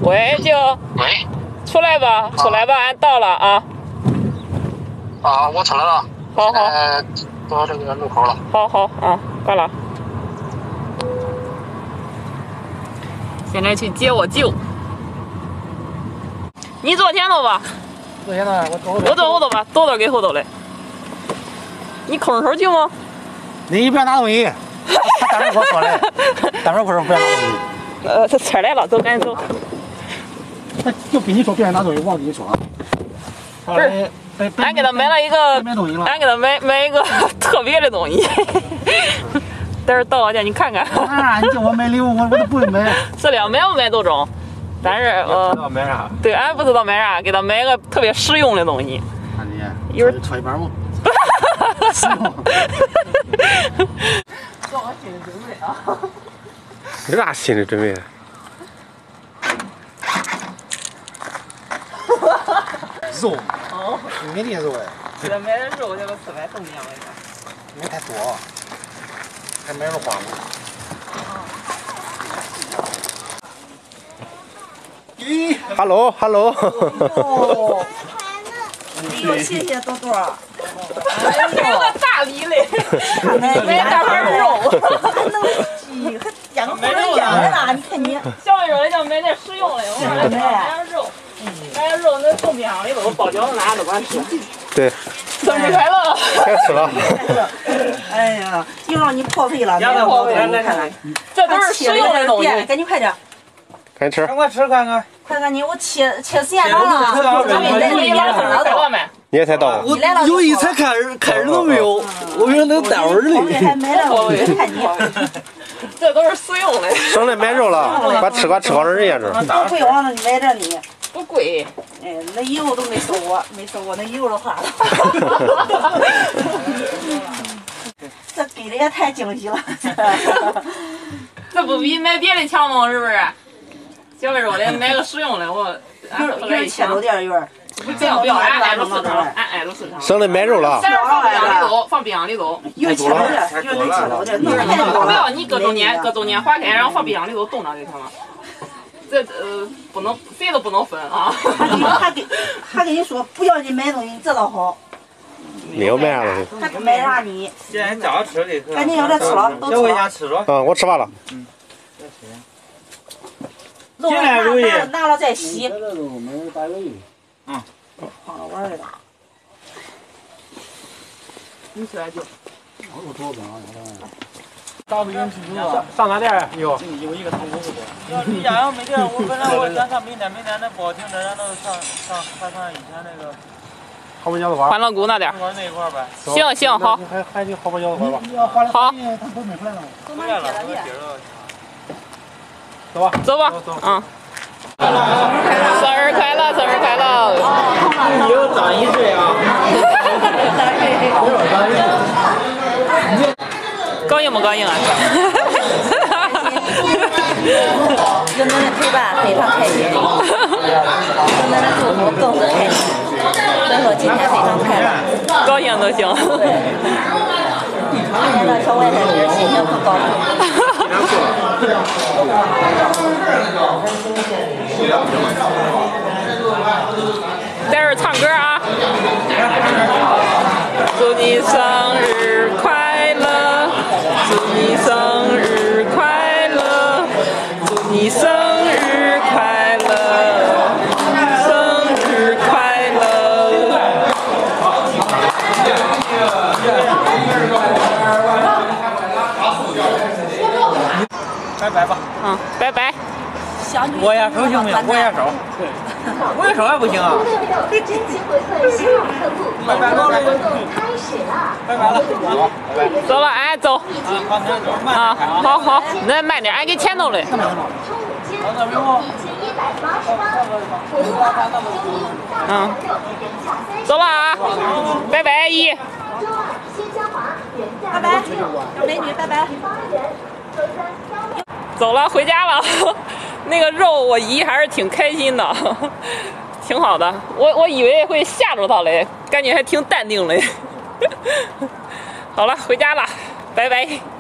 喂，舅。 喂。 出来吧，出来吧，俺到了啊。 啊，我出来了。 好好。 到这个路口了。 好好啊，挂了。现在去接我舅。你坐前头吧。 坐前头， 我坐后头吧，多给后头嘞。你空手去吗？ 你不要拿东西。他当时跟我说的，当时我说不要拿东西。 他车来了，走，赶紧走。 他就跟你说别拿东西，我跟你说。 不是，俺给他买了一个，俺给他买一个特别的东西。待会儿到我家你看看。 啊，你叫我买礼物，我都不会买。 是的，买不买都中，但是不知道买啥。对， 俺不知道买啥，给他买个特别实用的东西。 看你，一会儿搓一板吗？实用。 做好心理准备啊！ 有啥心理准备？ 肉。哦。没这肉哎。 给他买点肉，叫个400冻酱来着。 没太多，还买了花吗？ 咦 ，hello。 哦。哎呦，谢谢多多。 买个大礼嘞，买大块肉， 还能鸡，还养活人养的呢，你看你。 小妹说叫买点实用的，我说买点肉，买点肉那冻冰箱里头，包饺子哪都管吃。 对。 生日快乐！ 该吃了。 哎呀，又让你破费了， 别破费了，看看，这都是实用的东西， 赶紧快点。 赶紧吃。 赶快吃看看。 快看你，我切时间长了，咱们在里边等着都。 你也才到。 我有一才开始都没有，我说能待会儿呢。还买了，我看你。 这都是实用的。 省得买肉了，把吃好人家吃。 不贵，往那里买点呢。 不贵。 哎，那油都没收我，那油都花了。这给的也太惊喜了。 这不比买别的强吗？是不是？小妹说的买个实用的，我后来一切都点儿不要，俺挨着市场，俺挨着市场。 省得买肉了。 放冰箱里头， 有切了点，有能切了点， 不要你搁中间划开，然后放冰箱里头冻上就行了。这不能，谁都不能分啊。 他跟你说不要你买东西，这倒好。 没有买啥东西。 他不买啥你。 现在叫吃的。 赶紧要点吃了，都吃了。 家吃了。 我吃完了。 肉拿了再洗。放了碗里了。 你吃来就。 上哪店？ 有一个糖葫芦的。离家要没地儿，我本来我想上明天那不好停车，然后上以前那个。 后边饺子花。 欢乐谷那点。 那一块呗。 行，好。 还去后边饺子花吧。 好。 都没回来了。 走吧，嗯。生日快乐！ 你又长1岁啊！ 高兴不高兴啊？ 有奶奶陪伴，非常开心。有奶奶祝福，更是开心。所以说今天非常快乐。 高兴都行。 来到小外甥这心情可高兴。 待会儿唱歌啊！祝你生日快乐，祝你生日快乐，祝你生日快乐，生日快乐。 拜拜吧。 拜拜。 握下手行不行？握下手。握下手还不行啊？拜拜了。拜拜了。 走了，俺走。啊，好，那慢点，俺给前头嘞。走了啊，拜拜，姨。 拜拜，美女，拜拜。 走了，回家了。那个肉我姨还是挺开心的，挺好的。我以为会吓着她嘞，感觉还挺淡定嘞。好了，回家了，拜拜。